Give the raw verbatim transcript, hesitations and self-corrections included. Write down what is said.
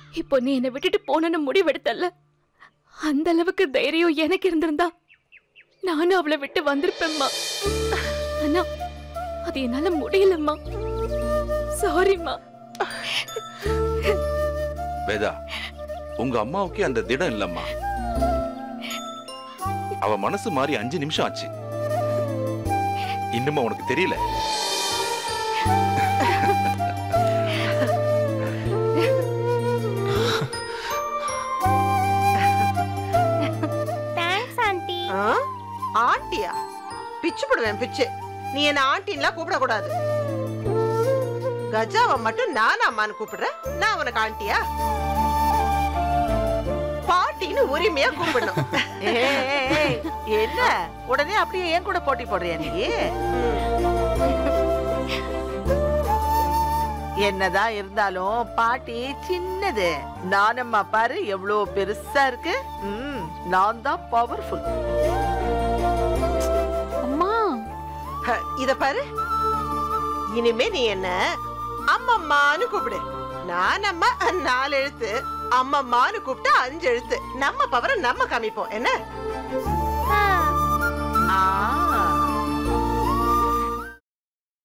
இப்போ நீ என்னை விட்டுட்டு போனன்னு முடிவெடுத்தல்ல, அந்த அளவுக்கு தைரியம் எனக்கு இருந்திருந்தா நானும் அவளை விட்டு வந்திருப்பேம்மா. ஆனா அது என்னால முடியலம்மா. சாரிம்மா. வேதா, உங்க அம்மாவுக்கே அந்த திடம் இல்லம்மா. அவ மனசு மாறி அஞ்சு நிமிஷம் ஆச்சு. இன்னுமா உனக்கு தெரியல? ஆண்டியா? பிச்சு போடுவேன் பிச்சு. நீ என்ன ஆண்டின்லாம் கூப்பிடக்கூடாது. கஜாவை மட்டும் நான் அம்மான்னு கூப்பிடுறேன். நான் உனக்கு ஆண்டியா? பாட்டின்னு உரிமையா கூப்பிடணும். என்ன உடனே அப்படியே ஏன் கூட போட்டி போடுறியா நீ? என்னதான் இருந்தாலும் பாட்டி சின்னது, நானம்மா பாரு எவ்வளவு பெருசா இருக்கு. ம், நான் தான் பவர்ஃபுல். இத பாரு, இனிமே நீ என்ன அம்மம்மான்னு கூப்பிடு. நான் அம்மா நாலு எழுத்து, அம்மம்மான்னு கூப்பிட்டா அஞ்சு எழுத்து. நம்ம பவரை நம்ம காமிப்போம். என்ன? ஆ